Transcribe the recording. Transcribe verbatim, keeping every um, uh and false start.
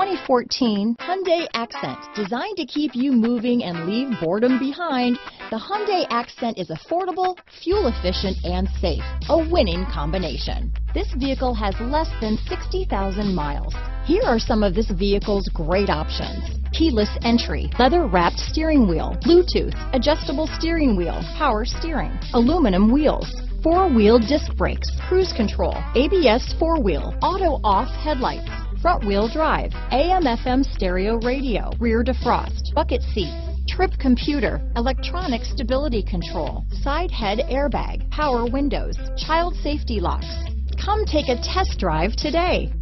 twenty fourteen Hyundai Accent. Designed to keep you moving and leave boredom behind, the Hyundai Accent is affordable, fuel efficient, and safe. A winning combination. This vehicle has less than sixty thousand miles. Here are some of this vehicle's great options: keyless entry, leather-wrapped steering wheel, Bluetooth, adjustable steering wheel, power steering, aluminum wheels, four-wheel disc brakes, cruise control, A B S four-wheel, auto-off headlights, front-wheel drive, A M F M stereo radio, rear defrost, bucket seats, trip computer, electronic stability control, side head airbag, power windows, child safety locks. Come take a test drive today.